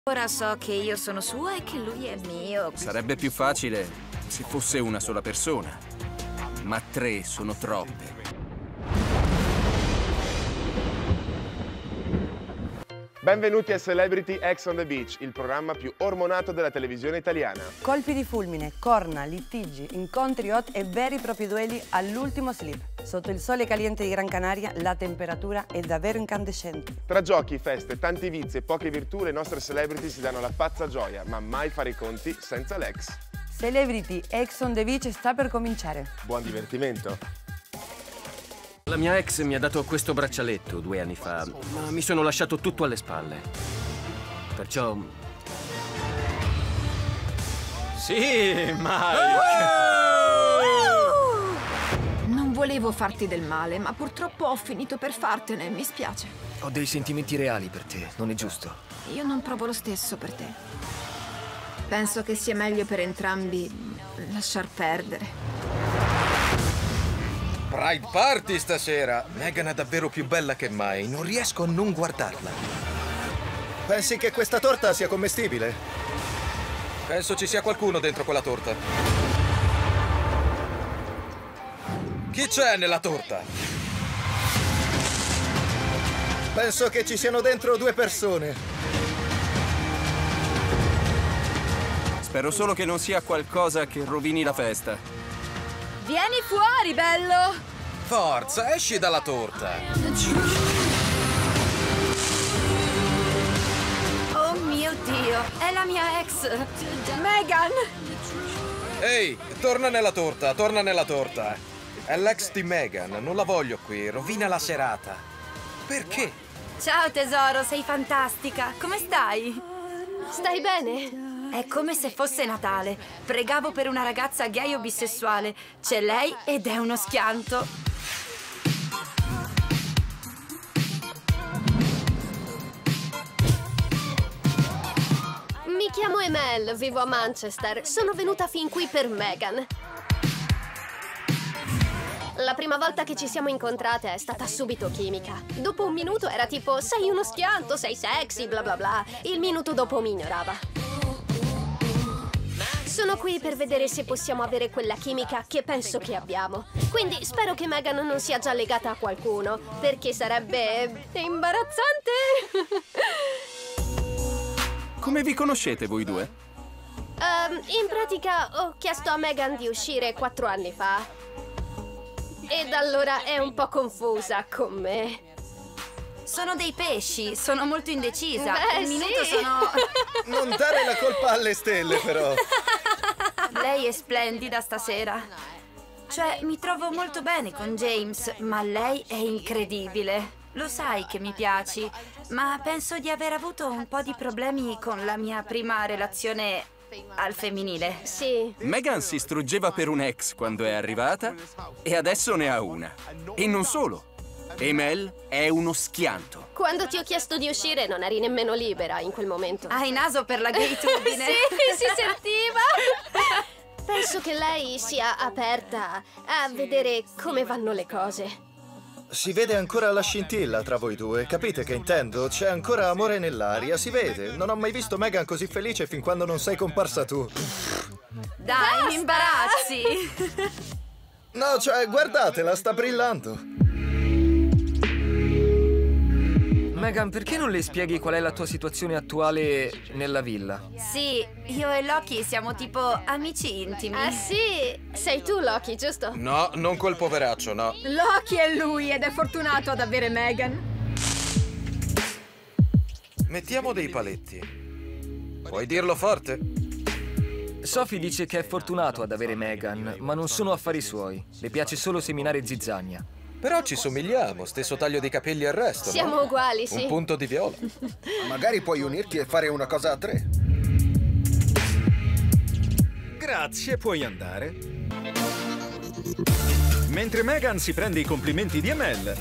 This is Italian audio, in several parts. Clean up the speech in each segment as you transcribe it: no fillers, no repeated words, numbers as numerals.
Ora so che io sono sua e che lui è mio. Sarebbe più facile se fosse una sola persona, ma 3 sono troppe. Benvenuti a Celebrity Ex on the Beach, il programma più ormonato della televisione italiana. Colpi di fulmine, corna, litigi, incontri hot e veri e propri duelli all'ultimo slip. Sotto il sole caliente di Gran Canaria la temperatura è davvero incandescente. Tra giochi, feste, tanti vizi e poche virtù, le nostre celebrity si danno la pazza gioia, ma mai fare i conti senza l'ex. Celebrity Ex on the Beach sta per cominciare. Buon divertimento! La mia ex mi ha dato questo braccialetto 2 anni fa, ma mi sono lasciato tutto alle spalle. Perciò... Sì, Mike! Non volevo farti del male, ma purtroppo ho finito per fartene, mi spiace. Ho dei sentimenti reali per te, non è giusto? Io non provo lo stesso per te. Penso che sia meglio per entrambi lasciar perdere. Pride Party stasera! Meghan è davvero più bella che mai, non riesco a non guardarla. Pensi che questa torta sia commestibile? Penso ci sia qualcuno dentro quella torta. Chi c'è nella torta? Penso che ci siano dentro 2 persone. Spero solo che non sia qualcosa che rovini la festa. Vieni fuori, bello! Forza, esci dalla torta! Oh mio Dio, è la mia ex, Meghan! Ehi, torna nella torta, torna nella torta. È l'ex di Meghan, non la voglio qui, rovina la serata. Perché? Ciao tesoro, sei fantastica. Come stai? Stai bene? È come se fosse Natale. Pregavo per una ragazza gay o bisessuale. C'è lei ed è uno schianto. Mi chiamo Emel, vivo a Manchester. Sono venuta fin qui per Meghan. La prima volta che ci siamo incontrate è stata subito chimica. Dopo un minuto era tipo, sei uno schianto, sei sexy, bla bla bla. Il minuto dopo mi ignorava. Sono qui per vedere se possiamo avere quella chimica che penso che abbiamo. Quindi spero che Meghan non sia già legata a qualcuno, perché sarebbe imbarazzante. Come vi conoscete voi 2? In pratica ho chiesto a Meghan di uscire 4 anni fa. E da allora è un po' confusa con me. Sono dei pesci, sono molto indecisa. Beh, Un minuto sì. sono... Non dare la colpa alle stelle, però. Lei è splendida stasera. Cioè, mi trovo molto bene con James, ma lei è incredibile. Lo sai che mi piaci, ma penso di aver avuto un po' di problemi con la mia prima relazione al femminile. Sì. Meghan si struggeva per un ex quando è arrivata e adesso ne ha una. E non solo. Emel è uno schianto. Quando ti ho chiesto di uscire non eri nemmeno libera in quel momento. Hai naso per la gaytudine. Sì, si sentiva. Penso che lei sia aperta a vedere come vanno le cose. Si vede ancora la scintilla tra voi 2, capite che intendo? C'è ancora amore nell'aria, si vede. Non ho mai visto Meghan così felice fin quando non sei comparsa tu. Dai, mi imbarazzi. No, cioè, guardatela, sta brillando. Meghan, perché non le spieghi qual è la tua situazione attuale nella villa? Sì, io e Loki siamo tipo amici intimi. Ah sì? Sei tu Loki, giusto? No, non quel poveraccio, no. Loki è lui ed è fortunato ad avere Meghan. Mettiamo dei paletti. Puoi dirlo forte? Sophie dice che è fortunato ad avere Meghan, ma non sono affari suoi. Le piace solo seminare zizzania. Però ci somigliamo, stesso taglio di capelli e il resto, no? Siamo uguali, sì. Un punto di viola. Magari puoi unirti e fare una cosa a 3. Grazie, puoi andare. Mentre Meghan si prende i complimenti di Emel,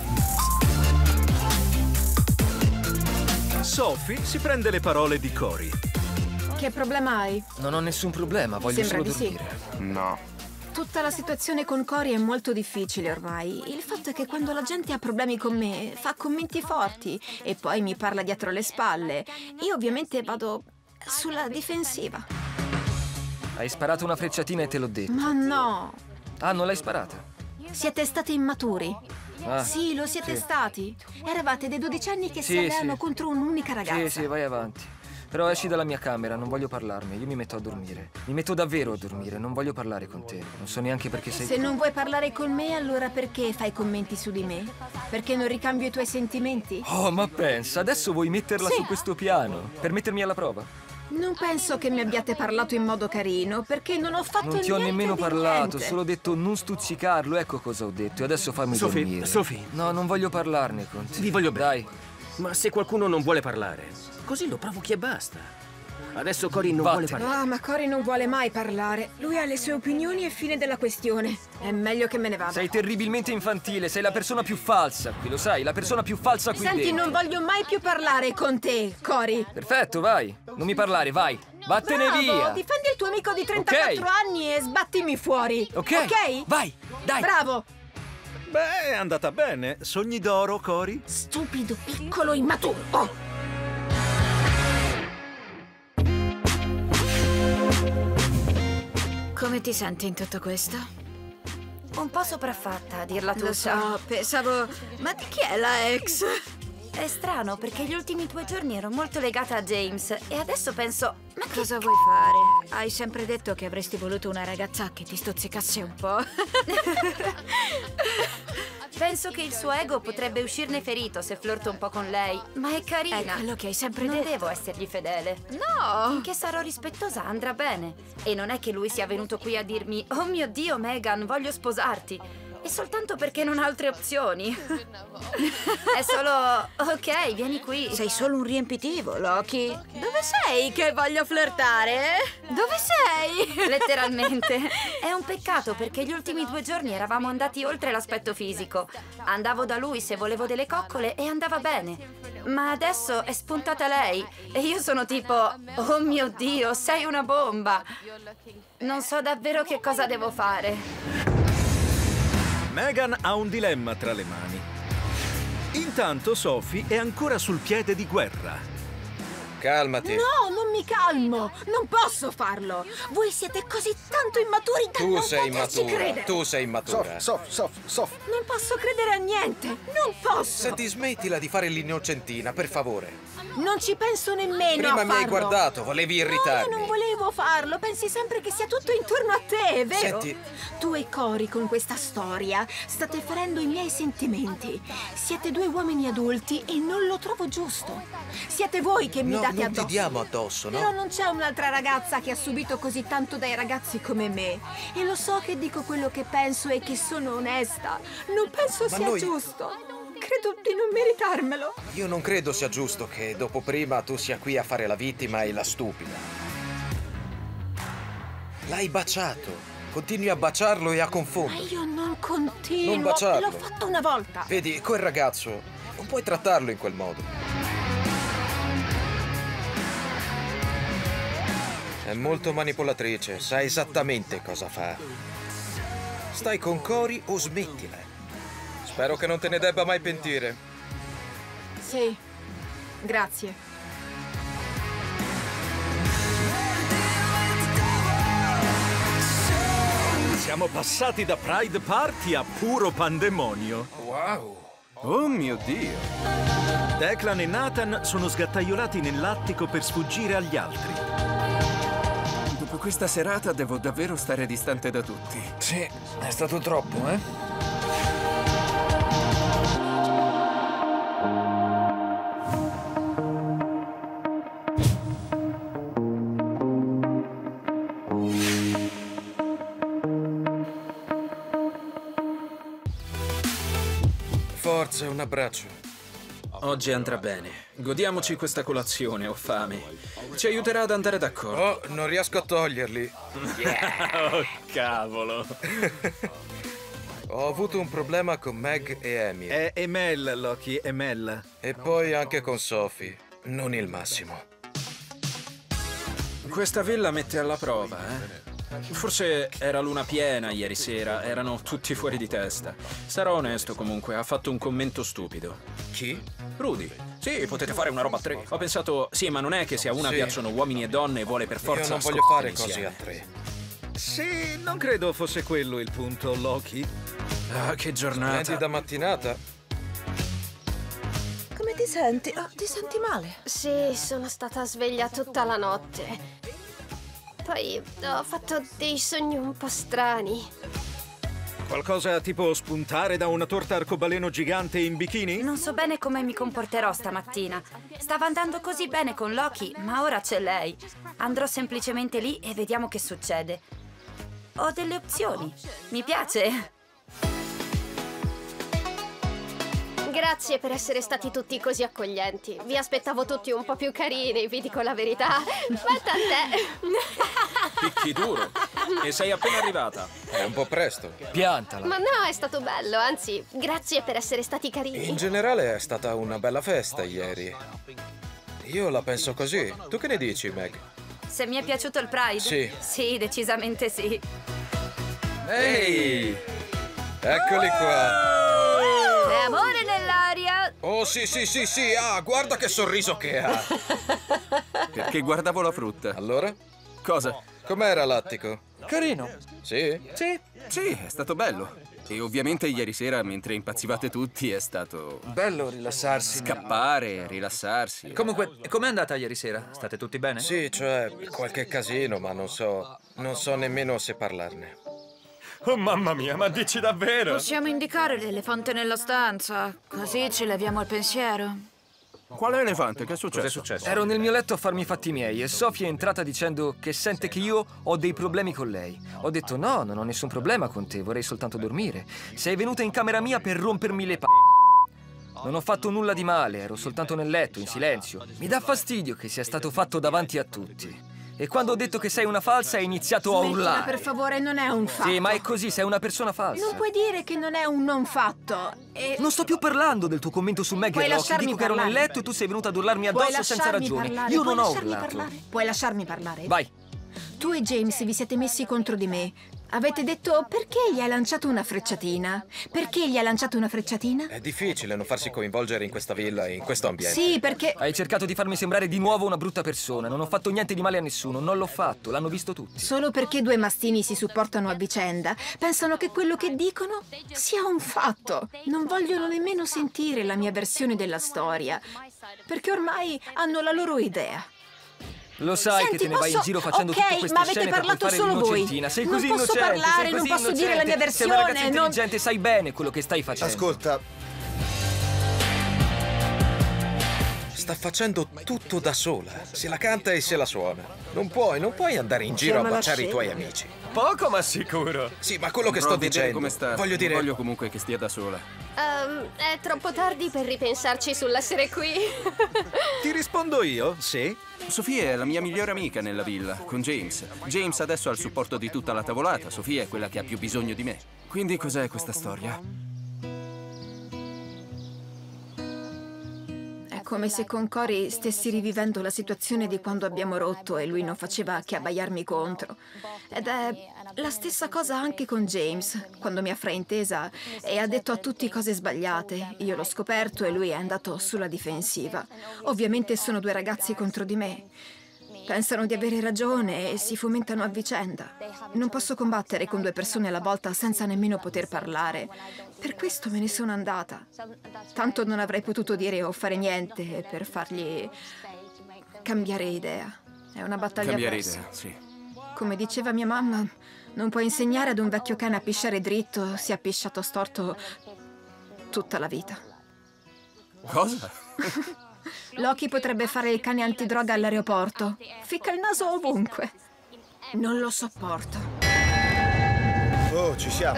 Sophie si prende le parole di Cory. Che problema hai? Non ho nessun problema, voglio Sembra solo di sì. dormire. No. Tu Tutta la situazione con Cory è molto difficile ormai. Il fatto è che quando la gente ha problemi con me fa commenti forti e poi mi parla dietro le spalle. Io ovviamente vado sulla difensiva. Hai sparato una frecciatina e te l'ho detto. Ma no! Ah, non l'hai sparata? Siete stati immaturi. Ah, Sì, lo siete stati. Eravate dei 12 anni che si Sì, alleano sì. contro un'unica ragazza. Sì, vai avanti. Però esci dalla mia camera, non voglio parlarne. Io mi metto a dormire. Mi metto davvero a dormire, non voglio parlare con te. Non so neanche perché sei Se qui. non vuoi parlare con me, allora perché fai commenti su di me? Perché non ricambio i tuoi sentimenti? Oh, ma pensa, adesso vuoi metterla Sì. su questo piano? Per mettermi alla prova? Non penso che mi abbiate parlato in modo carino, perché non ho fatto Non ti ho niente nemmeno di parlato, niente. solo detto non stuzzicarlo, ecco cosa ho detto. E adesso fammi dormire. Sophie. No, non voglio parlarne con te. Vi voglio bene. Dai. Ma se qualcuno non vuole parlare, così lo provochi e basta. Adesso Cory non vuole parlare. Ah, ma Cory non vuole mai parlare. Lui ha le sue opinioni e fine della questione. È meglio che me ne vada. Sei terribilmente infantile, sei la persona più falsa qui, lo sai? La persona più falsa qui Senti, dentro. non voglio mai più parlare con te, Cory. Perfetto, vai. Non mi parlare, vai. Vattene Bravo, via. difendi il tuo amico di 34 anni e sbattimi fuori. Ok? Ok? Vai, dai. Bravo. Beh, è andata bene. Sogni d'oro, Cory? Stupido, piccolo, immaturo. Oh. Come ti senti in tutto questo? Un po' sopraffatta, a dirla tutta. Lo so, pensavo... Ma di chi è la ex? È strano, perché gli ultimi 2 giorni ero molto legata a James e adesso penso... Ma Cosa vuoi fare? Hai sempre detto che avresti voluto una ragazza che ti stuzzicasse un po'. Penso che il suo ego potrebbe uscirne ferito se flirto un po' con lei. Ma è carina. È quello che hai sempre non detto. devo essergli fedele. No! Finché sarò rispettosa andrà bene. E non è che lui sia venuto qui a dirmi "Oh mio Dio, Megan, voglio sposarti". È soltanto perché non ha altre opzioni. È solo... Ok, vieni qui. Sei solo un riempitivo, Loki. Dove sei che voglio flirtare? Dove sei? Letteralmente. È un peccato perché gli ultimi 2 giorni eravamo andati oltre l'aspetto fisico. Andavo da lui se volevo delle coccole e andava bene. Ma adesso è spuntata lei e io sono tipo "Oh mio Dio, sei una bomba". Non so davvero che cosa devo fare. Megan ha un dilemma tra le mani. Intanto Sophie è ancora sul piede di guerra. Calmati. No, non mi calmo. Non posso farlo. Voi siete così tanto immaturi da Tu non sei poterci immatura. credere. Tu sei immatura. Sof. Non posso credere a niente. Non posso. Senti, smettila di fare l'innocentina, per favore. Non ci penso nemmeno Prima a farlo. mi hai guardato, volevi irritarmi. No, io non volevo farlo. Pensi sempre che sia tutto intorno a te, vero? Senti. Tu e Cory con questa storia state ferendo i miei sentimenti. Siete 2 uomini adulti e non lo trovo giusto. Siete voi che mi No, date non addosso. ti diamo addosso, no? Però non c'è un'altra ragazza che ha subito così tanto dai ragazzi come me. E lo so che dico quello che penso e che sono onesta. Non penso Ma sia noi- giusto. Credo di non meritarmelo. Io non credo sia giusto che dopo prima tu sia qui a fare la vittima e la stupida. L'hai baciato. Continui a baciarlo e a Ma confondere. io non continuo. Non baciarlo. L'ho fatto una volta. Vedi, quel ragazzo, non puoi trattarlo in quel modo. È molto manipolatrice, sa esattamente cosa fa. Stai con Cory o smettila. Spero che non te ne debba mai pentire. Sì. Grazie. Siamo passati da Pride Party a puro pandemonio. Wow! Oh mio Dio! Declan e Nathan sono sgattaiolati nell'attico per sfuggire agli altri. Dopo questa serata devo davvero stare distante da tutti. Sì, è stato troppo, eh? Forza, un abbraccio. Oggi andrà bene. Godiamoci questa colazione, ho fame. Ci aiuterà ad andare d'accordo. Oh, non riesco a toglierli. Oh, cavolo. Ho avuto un problema con Meg e Amy. È Emel, Loki, Emel. E poi anche con Sophie. Non il massimo. Questa villa mette alla prova, eh? Forse era luna piena ieri sera, erano tutti fuori di testa. Sarò onesto comunque, ha fatto un commento stupido. Chi? Rudy. Sì, potete fare una roba a 3. Ho pensato, sì, ma non è che se a una Sì. piacciono uomini e donne vuole per forza Io non voglio scoprire fare cose insieme. a 3. Sì, non credo fosse quello il punto, Loki. Ah, che giornata. Splendida mattinata. Come ti senti? Oh, ti senti male? Sì, sono stata sveglia tutta la notte. Poi ho fatto dei sogni un po' strani. Qualcosa tipo spuntare da una torta arcobaleno gigante in bikini? Non so bene come mi comporterò stamattina. Stava andando così bene con Loki, ma ora c'è lei. Andrò semplicemente lì e vediamo che succede. Ho delle opzioni. Mi piace. Grazie per essere stati tutti così accoglienti. Vi aspettavo tutti un po' più carini, vi dico la verità. Ma tant'è. Picchi duro. E sei appena arrivata. È un po' presto. Piantala. Ma no, è stato bello, anzi, grazie per essere stati carini. In generale è stata una bella festa ieri. Io la penso così. Tu che ne dici, Meg? Se mi è piaciuto il Pride? Sì. Sì, decisamente sì. Ehi! Eccoli qua! C'è amore nell'aria! Oh, sì, sì, sì, sì! Ah, guarda che sorriso che ha! Perché guardavo la frutta. Allora? Cosa? Com'era l'attico? Carino. Sì? Sì, è stato bello. E ovviamente ieri sera, mentre impazzivate tutti, è stato Bello rilassarsi. scappare, rilassarsi. Comunque, com'è andata ieri sera? State tutti bene? Sì, cioè, qualche casino, ma non so nemmeno se parlarne. Oh, mamma mia, ma dici davvero? Possiamo indicare l'elefante nella stanza, così ci leviamo il pensiero. Quale elefante? Che è successo? Cos'è successo? Ero nel mio letto a farmi i fatti miei e Sofia è entrata dicendo che sente che io ho dei problemi con lei. Ho detto no, non ho nessun problema con te, vorrei soltanto dormire. Sei venuta in camera mia per rompermi le Non ho fatto nulla di male, ero soltanto nel letto, in silenzio. Mi dà fastidio che sia stato fatto davanti a tutti. E quando ho detto che sei una falsa hai iniziato a Smettila, urlare. per favore, non è un fatto. Sì, ma è così, sei una persona falsa. Non puoi dire che non è un non fatto. E... Non sto più parlando del tuo commento su Meg Puoi e Loki. lasciarmi Dico che ero nel parlare. letto e tu sei venuta ad urlarmi Puoi addosso senza lasciarmi ragione. parlare, Io puoi non ho lasciarmi urlato. parlare. Puoi lasciarmi parlare? Vai. Tu e James vi siete messi contro di me. Avete detto perché gli hai lanciato una frecciatina? Perché gli hai lanciato una frecciatina? È difficile non farsi coinvolgere in questa villa e in questo ambiente. Sì, perché... Hai cercato di farmi sembrare di nuovo una brutta persona. Non ho fatto niente di male a nessuno, non l'ho fatto, l'hanno visto tutti. Solo perché due mastini si supportano a vicenda, pensano che quello che dicono sia un fatto. Non vogliono nemmeno sentire la mia versione della storia, perché ormai hanno la loro idea. Lo sai Senti, che te ne vai in posso- giro facendo ok, tutte queste ma avete scene per poi parlato fare solo voi. l'innocentina. Sei Non così posso innocente, parlare, sei non così posso dire la mia innocente. Sei una ragazza versione, non- intelligente, sai bene quello che stai facendo. Ascolta, Sta facendo tutto da sola. Se la canta e se la suona. Non puoi andare in giro a Chiamala baciare i tuoi scema. amici. Poco ma sicuro. Sì, ma quello che Provo sto a vedere dicendo. come sta. Voglio dire. Voglio comunque che stia da sola. È troppo tardi per ripensarci sull'essere qui. Ti rispondo io, sì. Sofia è la mia migliore amica nella villa, con James. James adesso ha il supporto di tutta la tavolata. Sofia è quella che ha più bisogno di me. Quindi cos'è questa storia? È come se con Cory stessi rivivendo la situazione di quando abbiamo rotto e lui non faceva che abbaiarmi contro. Ed è la stessa cosa anche con James, quando mi ha fraintesa e ha detto a tutti cose sbagliate. Io l'ho scoperto e lui è andato sulla difensiva. Ovviamente sono due ragazzi contro di me. Pensano di avere ragione e si fomentano a vicenda. Non posso combattere con due persone alla volta senza nemmeno poter parlare. Per questo me ne sono andata. Tanto non avrei potuto dire o fare niente per fargli cambiare idea. È una battaglia Cambiare persa. idea, sì. Come diceva mia mamma, non puoi insegnare ad un vecchio cane a pisciare dritto se ha pisciato storto tutta la vita. Cosa? Loki potrebbe fare il cane antidroga all'aeroporto. Ficca il naso ovunque. Non lo sopporto. oh, ci siamo.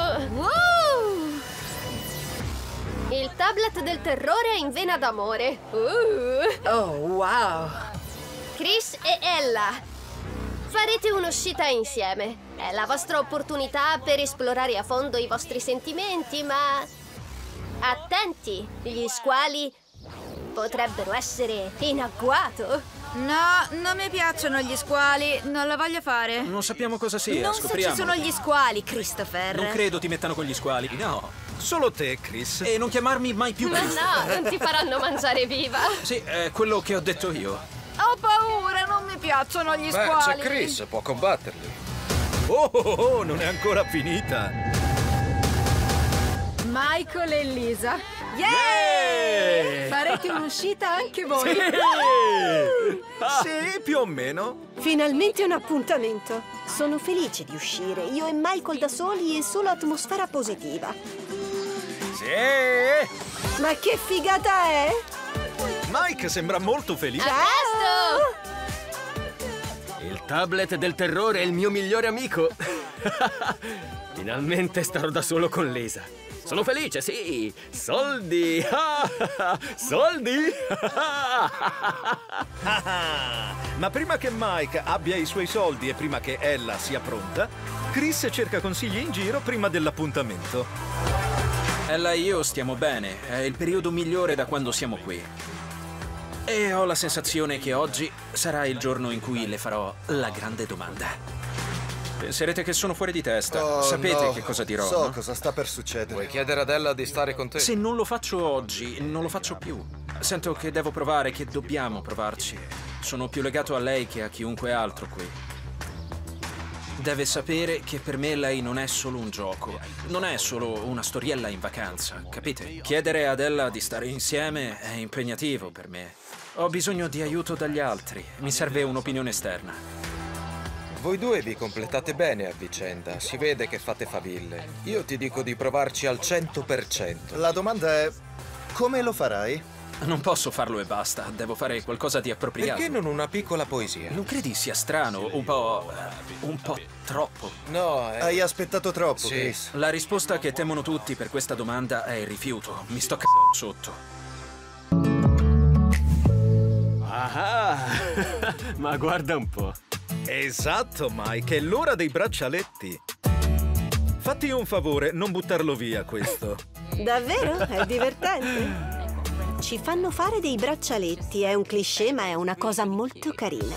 Il tablet del terrore in vena d'amore. Oh, wow. Chris e Ella. Farete un'uscita insieme. È la vostra opportunità per esplorare a fondo i vostri sentimenti, ma... attenti, gli squali potrebbero essere in agguato. No, non mi piacciono gli squali, non la voglio fare. Non sappiamo cosa sia, Non scopriamo. se ci sono gli squali, Christopher. Non credo ti mettano con gli squali, no. Solo te, Chris. E non chiamarmi mai più Ma Christopher. no, non ti faranno mangiare viva. Sì, è quello che ho detto io. Ho paura, non mi piacciono gli Beh, squali. c'è Chris, può combatterli. Oh, non è ancora finita. Michael e Lisa. Yeah! Farete un'uscita anche voi. Sì, più o meno. Finalmente un appuntamento. Sono felice di uscire, io e Michael da soli e solo atmosfera positiva. Sì! Ma che figata è? Mike sembra molto felice. Il tablet del terrore è il mio migliore amico. Finalmente starò da solo con Lisa. Sono felice, sì! Soldi! Soldi! Ma prima che Mike abbia i suoi soldi e prima che Ella sia pronta, Chris cerca consigli in giro prima dell'appuntamento. Ella e io stiamo bene, è il periodo migliore da quando siamo qui. E ho la sensazione che oggi sarà il giorno in cui le farò la grande domanda. Penserete che sono fuori di testa. Oh, Sapete no. che cosa dirò, So no? cosa sta per succedere. Vuoi chiedere ad Ella di stare con te? Se non lo faccio oggi, non lo faccio più. Sento che devo provare, che dobbiamo provarci. Sono più legato a lei che a chiunque altro qui. Deve sapere che per me lei non è solo un gioco, non è solo una storiella in vacanza, capite? Chiedere ad Ella di stare insieme è impegnativo per me. Ho bisogno di aiuto dagli altri, mi serve un'opinione esterna. Voi due vi completate bene a vicenda, si vede che fate faville. Io ti dico di provarci al 100%. La domanda è, come lo farai? Non posso farlo e basta, devo fare qualcosa di appropriato. Perché non una piccola poesia? Non credi sia strano? Un po' troppo. No, Hai aspettato troppo, Sì. Chris. La risposta che temono tutti per questa domanda è il rifiuto. Mi sto sotto. Ah, ma guarda un po'. Esatto, Mike, è l'ora dei braccialetti. Fatti un favore, non buttarlo via questo. Davvero? È divertente. Ci fanno fare dei braccialetti, è un cliché ma è una cosa molto carina.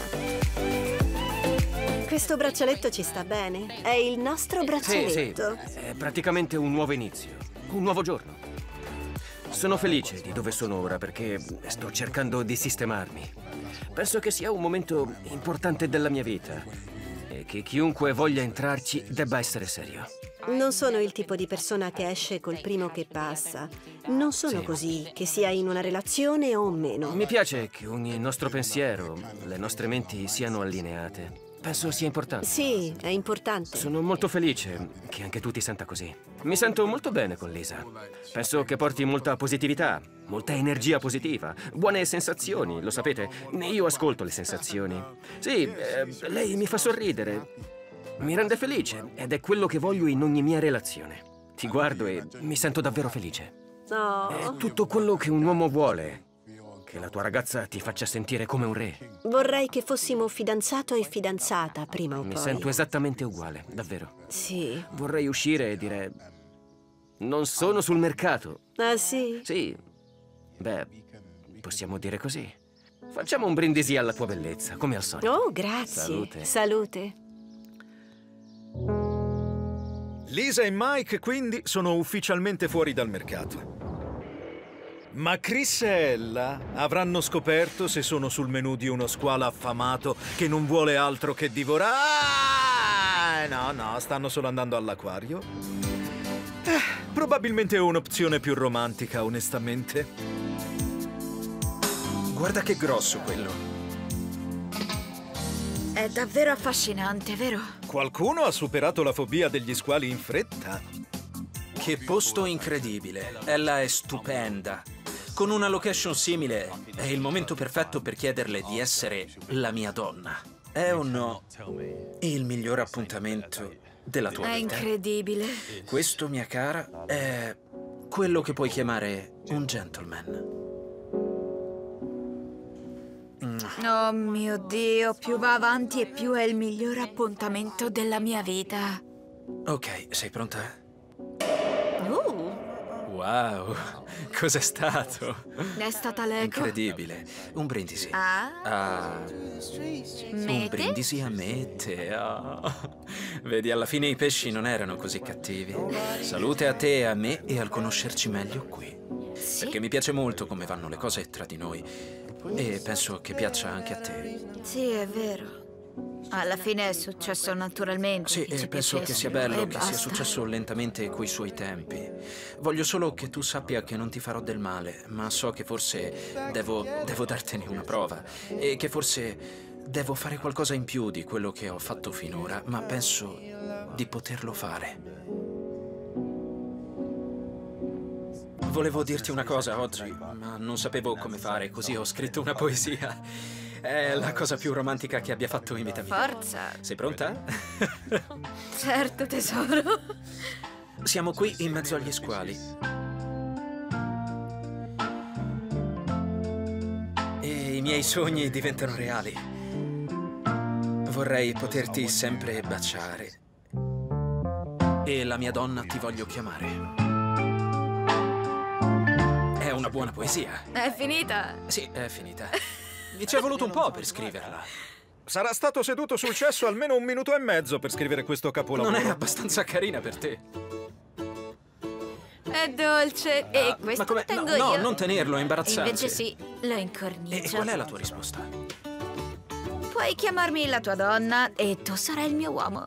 Questo braccialetto ci sta bene, è il nostro braccialetto. Sì, è praticamente un nuovo inizio, un nuovo giorno. Sono felice di dove sono ora perché sto cercando di sistemarmi. Penso che sia un momento importante della mia vita e che chiunque voglia entrarci debba essere serio. Non sono il tipo di persona che esce col primo che passa. Non sono così, che sia in una relazione o meno. Mi piace che ogni nostro pensiero, le nostre menti siano allineate. Penso sia importante. Sì, è importante. Sono molto felice che anche tu ti senta così. Mi sento molto bene con Lisa. Penso che porti molta positività, molta energia positiva, buone sensazioni, lo sapete. Io ascolto le sensazioni. Sì, lei mi fa sorridere, mi rende felice ed è quello che voglio in ogni mia relazione. Ti guardo e mi sento davvero felice. No. È tutto quello che un uomo vuole. Che la tua ragazza ti faccia sentire come un re. Vorrei che fossimo fidanzato e fidanzata prima o poi. Mi sento esattamente uguale, davvero. Sì. Vorrei uscire e dire... Non sono sul mercato. Ah, sì? Sì. Beh, possiamo dire così. Facciamo un brindisi alla tua bellezza, come al solito. Oh, grazie. Salute. Salute. Lisa e Mike quindi sono ufficialmente fuori dal mercato. Ma Chris e Ella avranno scoperto se sono sul menù di uno squalo affamato che non vuole altro che divorare. No, stanno solo andando all'acquario. Probabilmente è un'opzione più romantica, onestamente. Guarda che grosso quello. È davvero affascinante, vero? Qualcuno ha superato la fobia degli squali in fretta. Che posto incredibile. Ella è stupenda. Con una location simile è il momento perfetto per chiederle di essere la mia donna. È o no il miglior appuntamento della tua È vita? incredibile. Questo, mia cara, è quello che puoi chiamare un gentleman. Oh mio Dio, più va avanti e più è il miglior appuntamento della mia vita. Ok, sei pronta? Wow, cos'è stato? È stata l'eco. Incredibile. Un brindisi. Un Mete? brindisi a mete. Vedi, alla fine i pesci non erano così cattivi. Salute a te e a me e al conoscerci meglio qui. Perché mi piace molto come vanno le cose tra di noi. E penso che piaccia anche a te. Sì, è vero. Alla fine è successo naturalmente. Sì, che ci e penso che piacesse, sia bello e che basta. sia successo lentamente coi suoi tempi. Voglio solo che tu sappia che non ti farò del male, ma so che forse devo dartene una prova e che forse devo fare qualcosa in più di quello che ho fatto finora, ma penso di poterlo fare. Volevo dirti una cosa oggi, ma non sapevo come fare, così ho scritto una poesia. È la cosa più romantica che abbia fatto in vita mia. Forza. Sei pronta? Certo, tesoro. Siamo qui in mezzo agli squali. E i miei sogni diventano reali. Vorrei poterti sempre baciare. E la mia donna ti voglio chiamare. È una buona poesia. È finita. Sì, è finita. Mi ci è voluto un po' per scriverla. Sarà stato seduto sul cesso almeno 1 minuto e mezzo per scrivere questo capolavoro. Non è abbastanza carina per te. È dolce. E questo Ma come? lo tengo No, io. non tenerlo, è imbarazzante. Invece sì, lo incornicio. E qual è la tua risposta? Puoi chiamarmi la tua donna e tu sarai il mio uomo.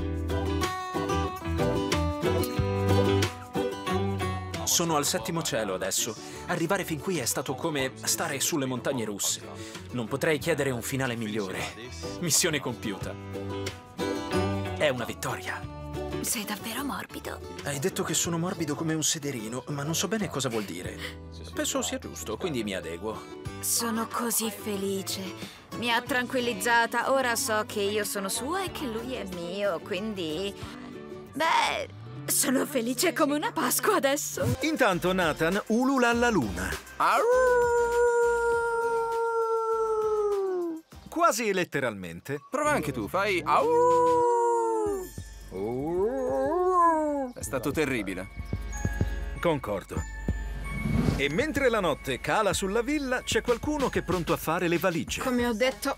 Sono al 7° cielo adesso. Arrivare fin qui è stato come stare sulle montagne russe. Non potrei chiedere un finale migliore. Missione compiuta. È una vittoria. Sei davvero morbido. Hai detto che sono morbido come un sederino, ma non so bene cosa vuol dire. Penso sia giusto, quindi mi adeguo. Sono così felice. Mi ha tranquillizzata. Ora so che io sono sua e che lui è mio, quindi... Beh... Sono felice come una Pasqua adesso. Intanto Nathan ulula la luna. Quasi letteralmente. Prova anche tu, fai... È stato terribile. Concordo. E mentre la notte cala sulla villa, c'è qualcuno che è pronto a fare le valigie. Come ho detto...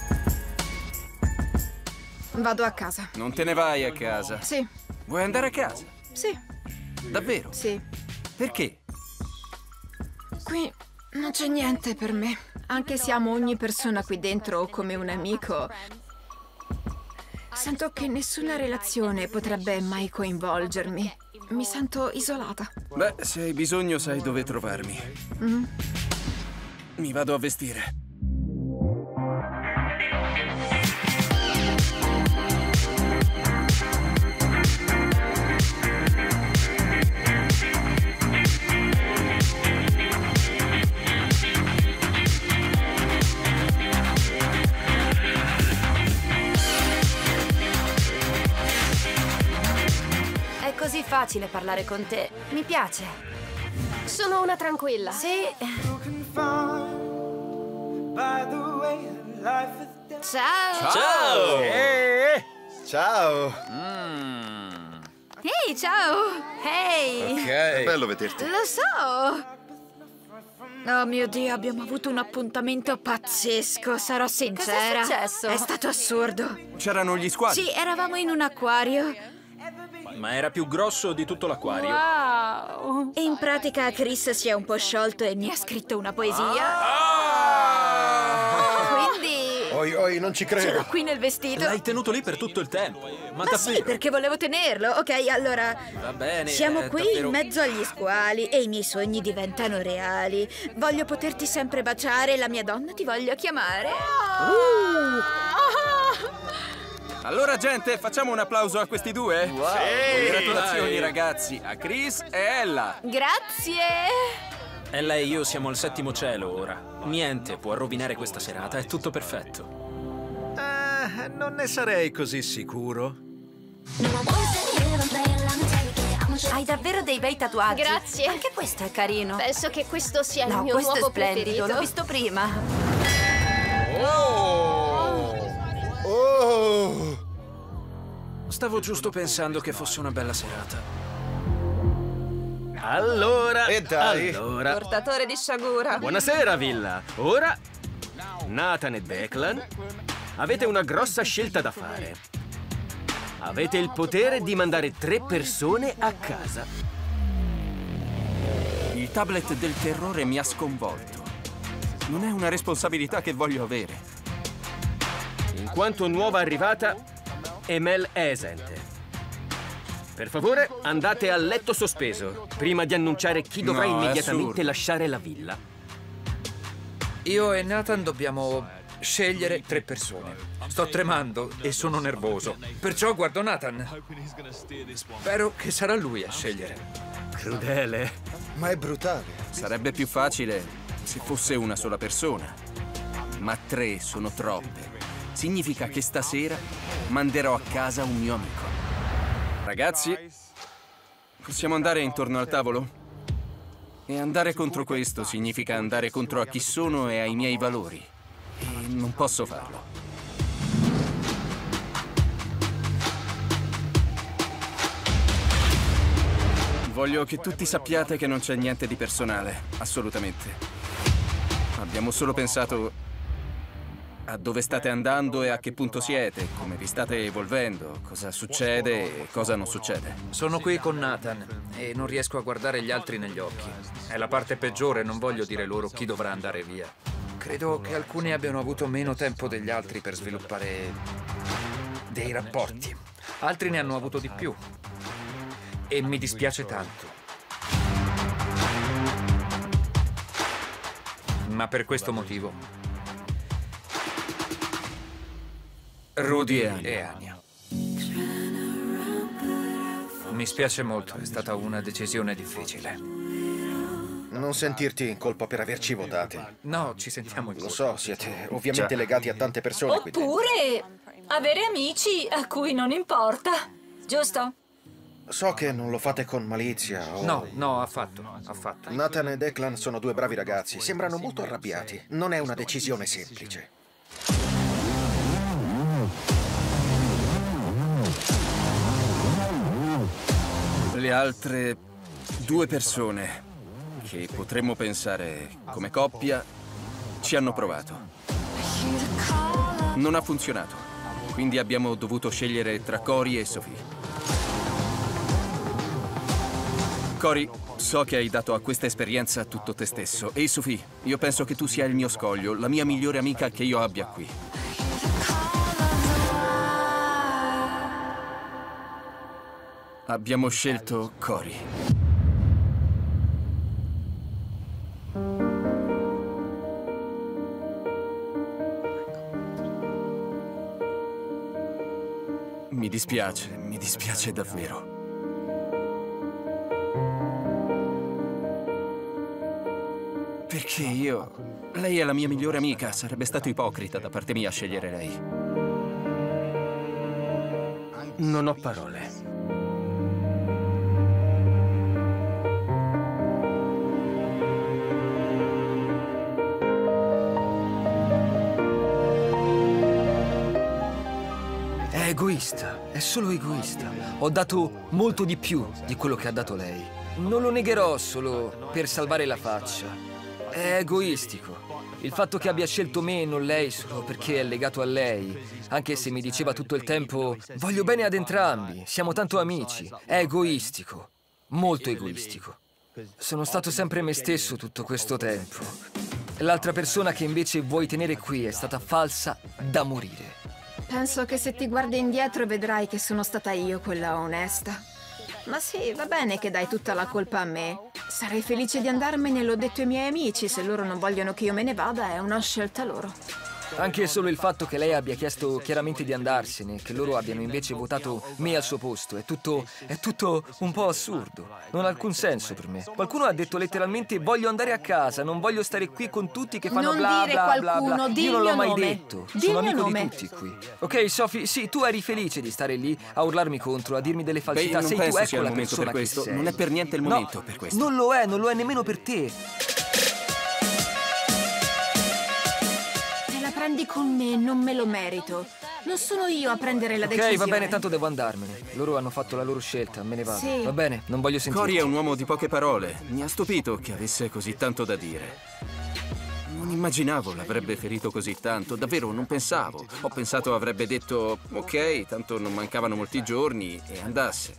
Vado a casa. Non te ne vai a casa? Sì. Vuoi andare a casa? Sì. Davvero? Sì. Perché? Qui non c'è niente per me. Anche se amo ogni persona qui dentro come un amico, sento che nessuna relazione potrebbe mai coinvolgermi. Mi sento isolata. Beh, se hai bisogno sai dove trovarmi. Mi vado a vestire. È così facile parlare con te. Mi piace. Sono una tranquilla. Sì. Ciao. Ciao! Ciao! Ehi, ciao. Ehi. È bello vederti. Lo so. Oh mio Dio, abbiamo avuto un appuntamento pazzesco, sarò sincera. Cos'è successo? È stato assurdo. C'erano gli squali? Sì, eravamo in un acquario. Ma era più grosso di tutto l'acquario. Wow. In pratica Chris si è un po' sciolto e mi ha scritto una poesia. Quindi... Oi, non ci ce l'ho credo. qui nel vestito. L'hai tenuto lì per tutto il tempo. Ma davvero? Sì, perché volevo tenerlo. Ok, allora... Va bene. Siamo qui davvero... in mezzo agli squali e i miei sogni diventano reali. Voglio poterti sempre baciare e la mia donna ti voglio chiamare. Allora, gente, facciamo un applauso a questi due? Sì! Congratulazioni, Dai. ragazzi, a Chris e Ella. Grazie. Ella e io siamo al 7° cielo ora. Niente può rovinare questa serata, è tutto perfetto. Non ne sarei così sicuro. Hai davvero dei bei tatuaggi. Grazie. Anche questo è carino. Penso che questo sia il No, mio questo è nuovo splendido, preferito. l'ho visto prima. Oh! Stavo giusto pensando che fosse una bella serata. Allora, E dai. allora. Portatore di sciagura. Buonasera, villa. Ora, Nathan e Declan, avete una grossa scelta da fare. Avete il potere di mandare 3 persone a casa. Il tablet del terrore mi ha sconvolto. Non è una responsabilità che voglio avere. In quanto nuova arrivata, Emel è esente. Per favore, andate a letto sospeso, prima di annunciare chi dovrà No, è immediatamente assurdo. lasciare la villa. Io e Nathan dobbiamo scegliere 3 persone. Sto tremando e sono nervoso. Perciò guardo Nathan. Spero che sarà lui a scegliere. Crudele. Ma è brutale. Sarebbe più facile se fosse una sola persona. Ma 3 sono troppe. Significa che stasera manderò a casa un mio amico. Ragazzi, possiamo andare intorno al tavolo? E andare contro questo significa andare contro a chi sono e ai miei valori. E non posso farlo. Voglio che tutti sappiate che non c'è niente di personale, assolutamente. Abbiamo solo pensato a dove state andando e a che punto siete, come vi state evolvendo, cosa succede e cosa non succede. Sono qui con Nathan e non riesco a guardare gli altri negli occhi. È la parte peggiore, non voglio dire loro chi dovrà andare via. Credo che alcuni abbiano avuto meno tempo degli altri per sviluppare dei rapporti. Altri ne hanno avuto di più. E mi dispiace tanto. Ma per questo motivo Rudy e Anya. Mi spiace molto, è stata una decisione difficile. Non sentirti in colpa per averci votati. No, ci sentiamo in Lo colpa. so, siete ovviamente legati a tante persone qui dentro. Oppure avere amici a cui non importa, giusto? So che non lo fate con malizia o... No, affatto. Nathan e Declan sono 2 bravi ragazzi, sembrano molto arrabbiati. Non è una decisione semplice. Le altre 2 persone che potremmo pensare come coppia ci hanno provato. Non ha funzionato, quindi abbiamo dovuto scegliere tra Cory e Sophie. Cory, so che hai dato a questa esperienza tutto te stesso. E Sophie, io penso che tu sia il mio scoglio, la mia migliore amica che io abbia qui. Abbiamo scelto Cory. Mi dispiace davvero. Perché io... Lei è la mia migliore amica, sarebbe stato ipocrita da parte mia scegliere lei. Non ho parole. È egoista, è solo egoista. Ho dato molto di più di quello che ha dato lei. Non lo negherò solo per salvare la faccia. È egoistico. Il fatto che abbia scelto me e non lei solo perché è legato a lei, anche se mi diceva tutto il tempo voglio bene ad entrambi, siamo tanto amici, è egoistico, molto egoistico. Sono stato sempre me stesso tutto questo tempo. L'altra persona che invece vuoi tenere qui è stata falsa da morire. Penso che se ti guardi indietro vedrai che sono stata io quella onesta. Ma sì, va bene che dai tutta la colpa a me. Sarei felice di andarmene, l'ho detto ai miei amici. Se loro non vogliono che io me ne vada, è una scelta loro. Anche solo il fatto che lei abbia chiesto chiaramente di andarsene, che loro abbiano invece votato me al suo posto, è tutto un po' assurdo. Non ha alcun senso per me. Qualcuno ha detto letteralmente voglio andare a casa, non voglio stare qui con tutti che fanno Non bla dire bla bla qualcuno, bla. di Io non il l'ho mio mai nome. detto. Di Sono il mio amico nome. di tutti qui. Ok, Sophie, sì, tu eri felice di stare lì a urlarmi contro, a dirmi delle Beh, falsità. non Sei tu, penso ecco sia il la momento persona per questo. che sei. Non è per niente il No, momento per questo. non lo è nemmeno per te. Te la prendi intendi con me, non me lo merito. Non sono io a prendere la decisione. Ok, va bene, tanto devo andarmene. Loro hanno fatto la loro scelta, me ne vado. Sì. Va bene, non voglio sentire. Cory è un uomo di poche parole. Mi ha stupito che avesse così tanto da dire. Non immaginavo l'avrebbe ferito così tanto, davvero non pensavo. Ho pensato avrebbe detto, ok, tanto non mancavano molti giorni e andasse.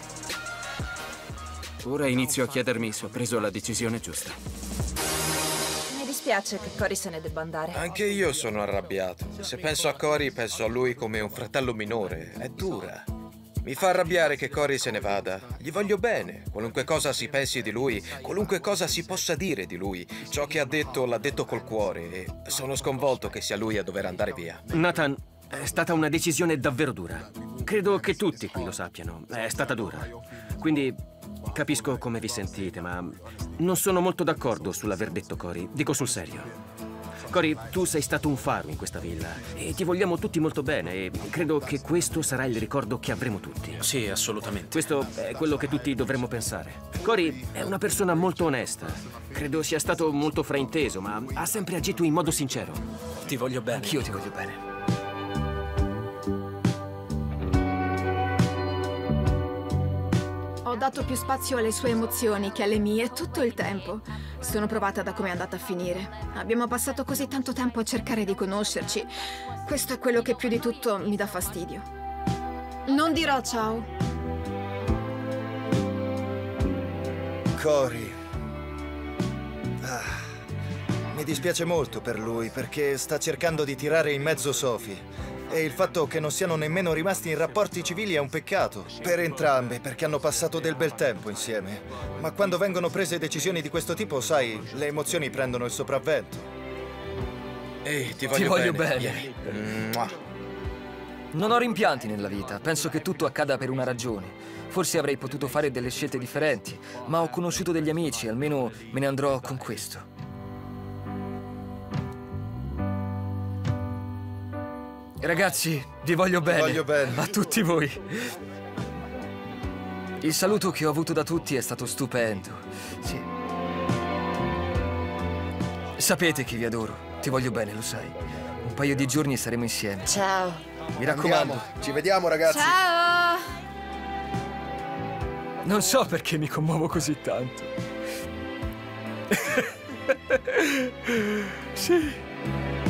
Ora inizio a chiedermi se ho preso la decisione giusta. Mi dispiace che Cory se ne debba andare. Anche io sono arrabbiato. Se penso a Cory, penso a lui come un fratello minore. È dura. Mi fa arrabbiare che Cory se ne vada. Gli voglio bene. Qualunque cosa si pensi di lui, qualunque cosa si possa dire di lui, ciò che ha detto l'ha detto col cuore e sono sconvolto che sia lui a dover andare via. Nathan, è stata una decisione davvero dura. Credo che tutti qui lo sappiano. È stata dura. Quindi capisco come vi sentite, ma non sono molto d'accordo sull'aver detto Cory. Dico sul serio. Cory, tu sei stato un faro in questa villa e ti vogliamo tutti molto bene e credo che questo sarà il ricordo che avremo tutti. Sì, assolutamente. Questo è quello che tutti dovremmo pensare. Cory è una persona molto onesta. Credo sia stato molto frainteso, ma ha sempre agito in modo sincero. Ti voglio bene. Anch'io ti voglio bene. Ho dato più spazio alle sue emozioni che alle mie tutto il tempo. Sono provata da come è andata a finire. Abbiamo passato così tanto tempo a cercare di conoscerci. Questo è quello che più di tutto mi dà fastidio. Non dirò ciao. Cory. Mi dispiace molto per lui perché sta cercando di tirare in mezzo Sophie. E il fatto che non siano nemmeno rimasti in rapporti civili è un peccato. Per entrambi, perché hanno passato del bel tempo insieme. Ma quando vengono prese decisioni di questo tipo, sai, le emozioni prendono il sopravvento. Ehi, Ti voglio bene. Vieni. Non ho rimpianti nella vita. Penso che tutto accada per una ragione. Forse avrei potuto fare delle scelte differenti, ma ho conosciuto degli amici, almeno me ne andrò con questo. Ragazzi, vi voglio bene. Ti voglio bene. A tutti voi. Il saluto che ho avuto da tutti è stato stupendo. Sì. Sapete che vi adoro. Ti voglio bene, lo sai. Un paio di giorni saremo insieme. Ciao. Mi raccomando. Ci vediamo, ragazzi. Ciao. Non so perché mi commuovo così tanto. Sì.